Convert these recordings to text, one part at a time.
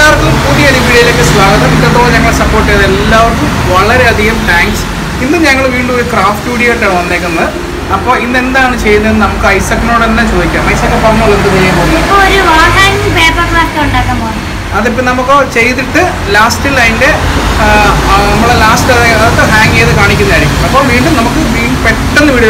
എല്ലാവർക്കും പുതിയൊരു വീഡിയോയിലേക്ക് സ്വാഗതം. ഇത്രത്തോളം ഞങ്ങളെ സപ്പോർട്ട് ചെയ്ത എല്ലാവർക്കും വളരെയധികം താങ്ക്സ്. ഇന്ന് ഞങ്ങൾ വീണ്ടും ഒരു ക്രാഫ്റ്റ് വീഡിയോ ആയിട്ടാണ് വന്നേക്കുന്നത്. അപ്പോൾ ഇന്ന് എന്താണ് ചെയ്യുന്നത് നമുക്ക് ഐസക്കിനോട് തന്നെ ചോദിക്കാം. ഐസക്ക് പറഞ്ഞോളൂ എന്ത് ചെയ്യാൻ പോകുന്നത്? അതിപ്പോൾ നമുക്ക് ചെയ്തിട്ട് ലാസ്റ്റിൽ അതിൻ്റെ നമ്മളെ ലാസ്റ്റ് അതൊക്കെ ഹാങ് ചെയ്ത് കാണിക്കുന്നതായിരിക്കും. അപ്പോൾ വീണ്ടും നമുക്ക് പെട്ടെന്ന് വീഡിയോ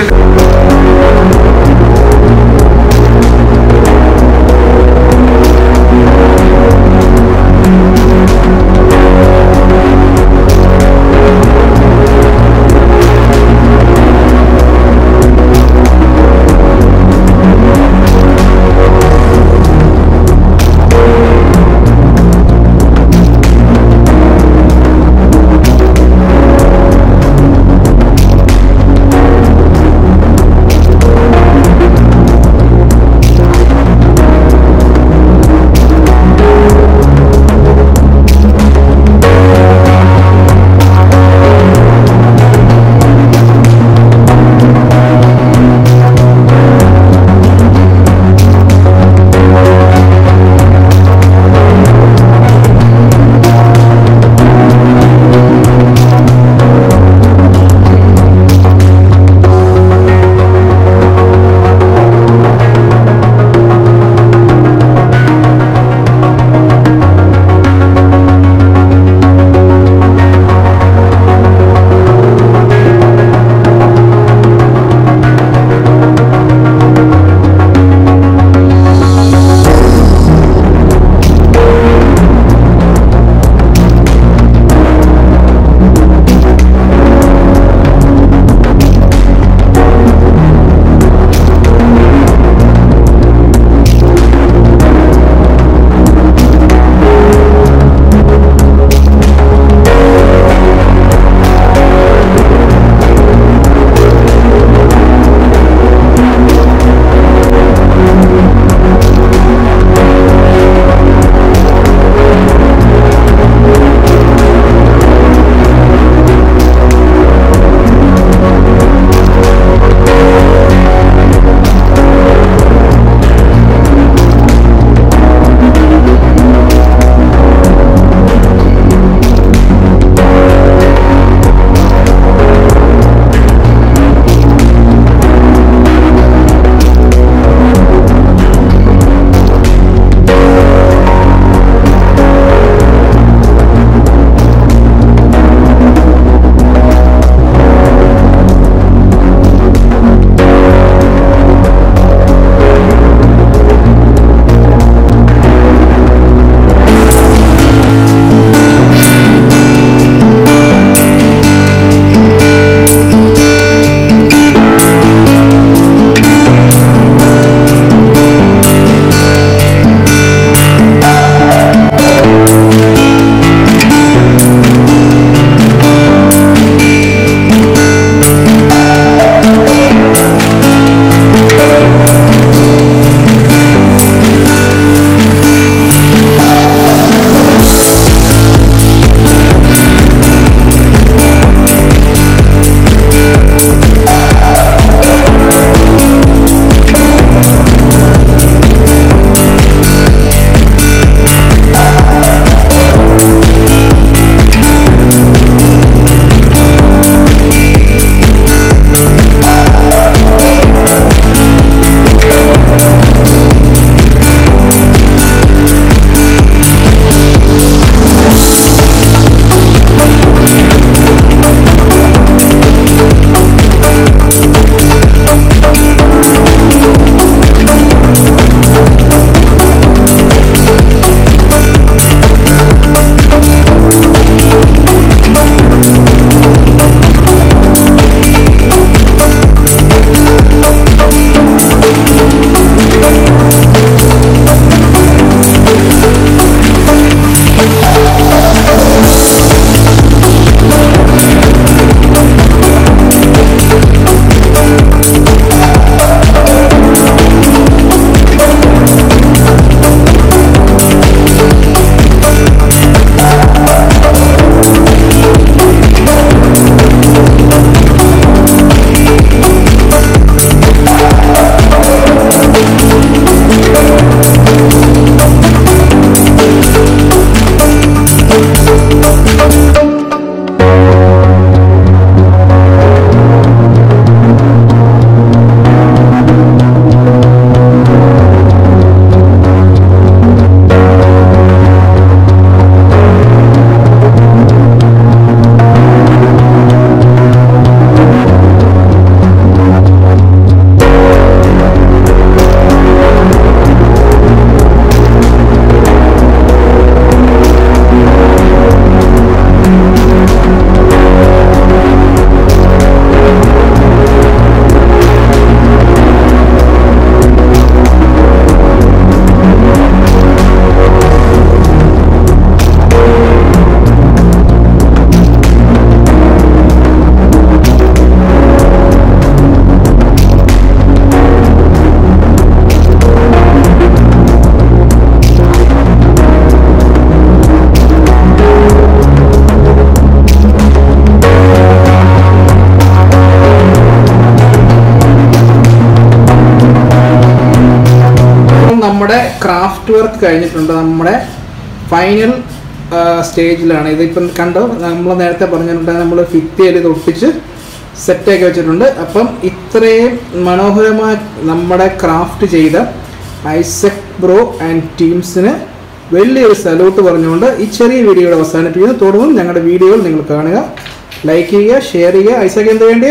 നമ്മുടെ ക്രാഫ്റ്റ് വർക്ക് കഴിഞ്ഞിട്ടുണ്ട്. നമ്മുടെ ഫൈനൽ സ്റ്റേജിലാണ്. ഇതിപ്പം കണ്ടോ, നമ്മൾ നേരത്തെ പറഞ്ഞിട്ടുണ്ട്, നമ്മൾ ഫിറ്റ് ചെയ്ത് ഇത് ഒട്ടിച്ച് സെറ്റാക്കി വെച്ചിട്ടുണ്ട്. അപ്പം ഇത്രയും മനോഹരമായി നമ്മുടെ ക്രാഫ്റ്റ് ചെയ്ത ഐസക് ബ്രോ ആൻഡ് ടീംസിന് വലിയൊരു സല്യൂട്ട് പറഞ്ഞുകൊണ്ട് ഈ ചെറിയ വീഡിയോയുടെ അവസാനിപ്പിക്കുന്നു. തുടർന്നും ഞങ്ങളുടെ വീഡിയോകൾ നിങ്ങൾ കാണുക, ലൈക്ക് ചെയ്യുക, ഷെയർ ചെയ്യുക. ഐസക് എന്ത് വേണ്ടി?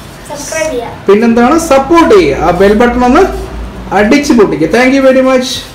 പിന്നെന്താണ്? സപ്പോർട്ട് ചെയ്യുക. ആ ബെൽ ബട്ടൺ ഒന്ന് അടിച്ചു പൊട്ടിക്കുക. Thank you very much.